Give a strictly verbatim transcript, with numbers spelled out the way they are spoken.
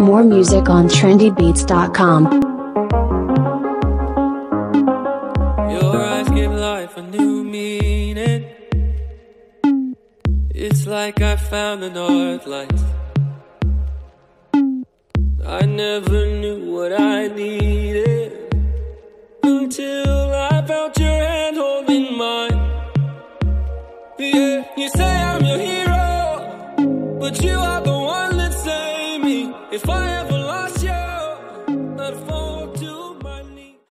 More music on trendy beats dot com. Your eyes give life a new meaning. It's like I found the north lights. I never knew what I needed until I felt your hand holding mine. Yeah, you say I'm your hero, but you are the one that saved me. If I ever